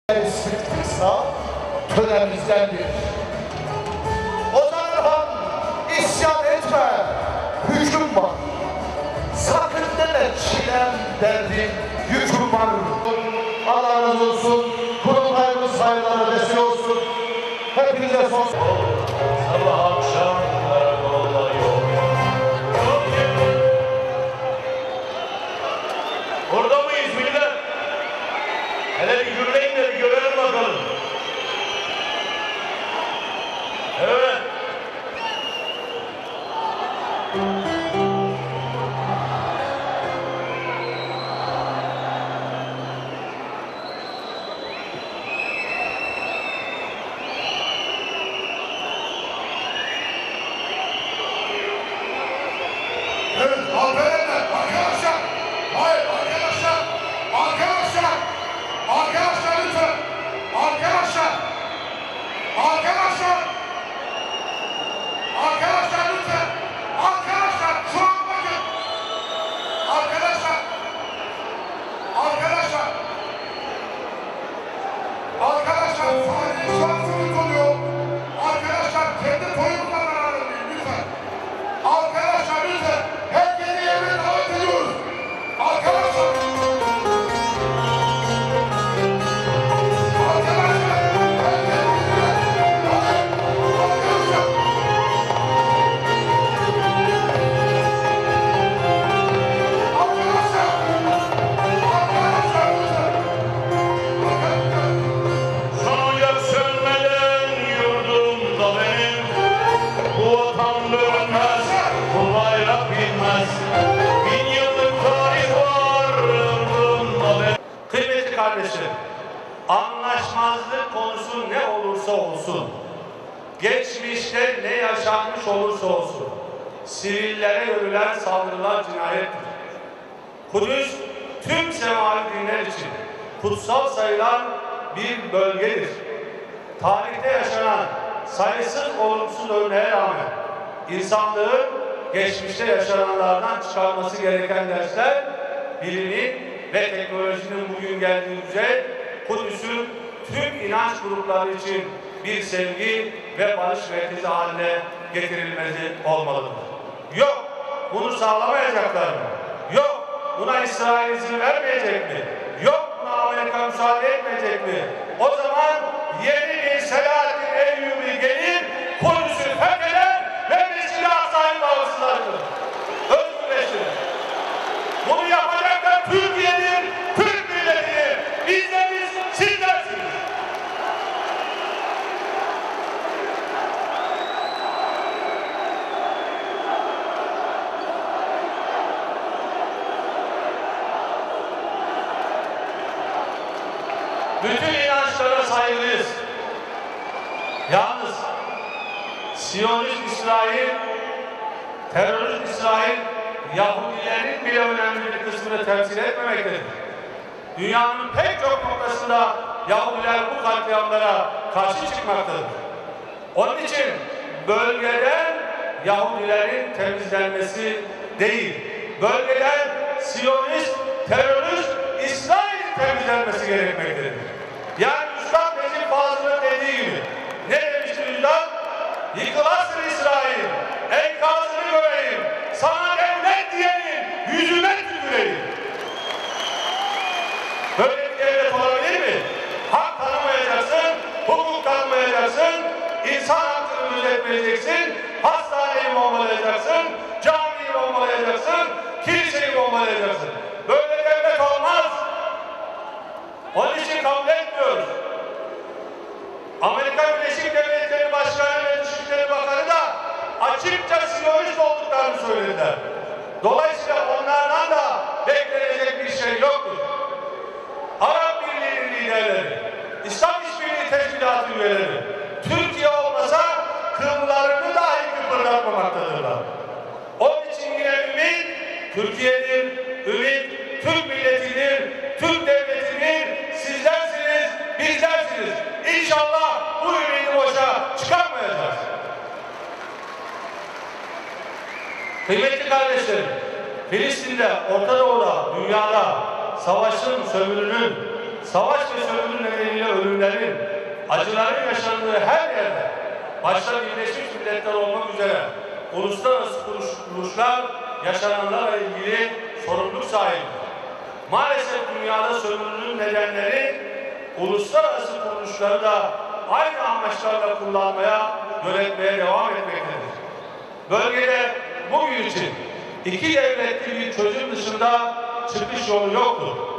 sıktıksa tönemizdendir. Ozan Han isyan etme, hüküm var. Sakın deme çilem derdim, yüküm var. Allah razı olsun, kurultayımız sayıları vesile olsun. Hepinize son... Sabah akşam karakolla yol. Orada mıyız millet? Hele bir gürleyin de bir görelim bakalım. Evet. Evet, arkadaşlar, hayır arkadaşlar, lütfen, arkadaşlar lütfen, şu an bakın, arkadaşlar, sahneye şu an sınıf oluyor, arkadaşlar, kendi toyumuzla karar vermeyin, lütfen, arkadaşlar lütfen, herkesi yerine davet ediyoruz, arkadaşlar, Sonacak sönmeden yurdumda benim. Bu vatan bölünmez, bu bayrak bilmez. 1000 yıllık tarih var yurdumda benim. Kıymetli kardeşim, anlaşmazlık konusu ne olursa olsun, geçmişte ne yaşanmış olursa olsun, sivillere yürülen saldırılar cinayettir. Kudüs, tüm semavi dinler için kutsal sayılan bir bölgedir. Tarihte yaşanan sayısız olumsuz örneğe rağmen insanlığın geçmişte yaşananlardan çıkarması gereken dersler, bilimin ve teknolojinin bugün geldiği düzey, Kudüs'ün tüm inanç grupları için bir sevgi ve barış merkezi haline getirilmesi olmalıdır. Yok, bunu sağlamayacaklar mı? Yok, buna İsrail izin vermeyecek mi? Yok, buna Amerika müsaade etmeyecek mi? O zaman yeni bir Selahattin Eyyubi gelir, Kudüs'ü fetheder ve Mescid-i Aksa'yı bağımsızlaştırır. Özgürleştirir. Bunu yapacaklar Türkiye'dir, Türk milletidir. Bizleriz, sizlersiniz. Bütün inançlara saygılıyız. Yalnız Siyonist İsrail, terörist İsrail, Yahudilerin bile önemli bir kısmını temsil etmemektedir. Dünyanın pek çok noktasında Yahudiler bu katliamlara karşı çıkmaktadır. Onun için bölgeden Yahudilerin temizlenmesi değil, bölgeden Siyonist, terörist İsrail'in temizlenmesi gerekmektedir. Yani Üstad Necip Fazıl'ın dediği gibi, ne demişti Üstad? Yıkılasın İsrail, enkazını göreyim, sana devlet diyenin yüzüne tüküreyim. Böyle bir devlet olabilir mi? Hak tanımayacaksın, hukuk tanımayacaksın, insan hakkını gözetmeyeceksin, hastaneyi bombalayacaksın, camiyi bombalayacaksın, kiliseyi bombalayacaksın. Böyle devlet olmaz. Onun için kabul etmiyoruz. Amerika Birleşik Devletleri Başkanı ve Dışişleri Bakanı da açıkça Siyonist olduklarını söylediler. Dolayısıyla onlardan da beklenecek bir şey yoktur. Arap Birliği'nin liderleri, İslam İşbirliği Teşkilatı üyeleri, Türkiye olmasa kıllarını dahi kıpırdatmamaktadırlar. Onun için yine ümit Türkiye'dir, ümit Türk milletidir, Türk devletidir, sizlersiniz, bizlersiniz. İnşallah bu ümidi boşa çıkarmayacağız. Kıymetli kardeşlerim, Filistin'de, Orta Doğu'da, dünyada savaşın, sömürünün, savaş ve sömürü nedeniyle ölümlerin, acıların yaşandığı her yerde, başta Birleşmiş Milletler olmak üzere uluslararası kuruluşlar yaşananlarla ilgili sorumluluk sahibidir. Maalesef dünyada sömürünün nedenleri uluslararası kuruluşları da aynı amaçlarla kullanmaya, yönetmeye devam etmektedir. Bölgede bugün için iki devletli bir çözüm dışında çıkış yolu yoktur.